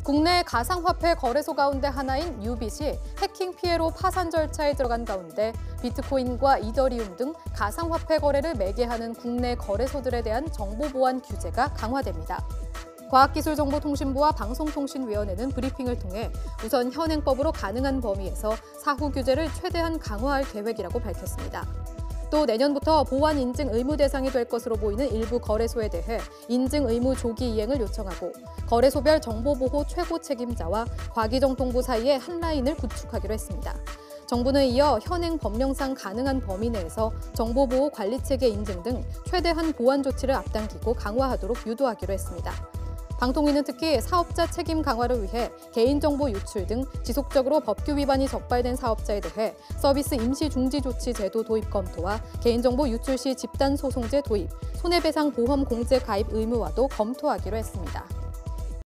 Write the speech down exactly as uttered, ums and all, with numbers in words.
국내 가상화폐 거래소 가운데 하나인 유빗이 해킹 피해로 파산 절차에 들어간 가운데 비트코인과 이더리움 등 가상화폐 거래를 매개하는 국내 거래소들에 대한 정보 보안 규제가 강화됩니다. 과학기술정보통신부와 방송통신위원회는 브리핑을 통해 우선 현행법으로 가능한 범위에서 사후 규제를 최대한 강화할 계획이라고 밝혔습니다. 또 내년부터 보안 인증 의무 대상이 될 것으로 보이는 일부 거래소에 대해 인증 의무 조기 이행을 요청하고 거래소별 정보보호 최고 책임자와 과기정통부 사이에 한 라인을 구축하기로 했습니다. 정부는 이어 현행 법령상 가능한 범위 내에서 정보보호 관리체계 인증 등 최대한 보안 조치를 앞당기고 강화하도록 유도하기로 했습니다. 방통위는 특히 사업자 책임 강화를 위해 개인정보 유출 등 지속적으로 법규 위반이 적발된 사업자에 대해 서비스 임시 중지 조치 제도 도입 검토와 개인정보 유출 시 집단 소송제 도입, 손해배상 보험 공제 가입 의무화도 검토하기로 했습니다.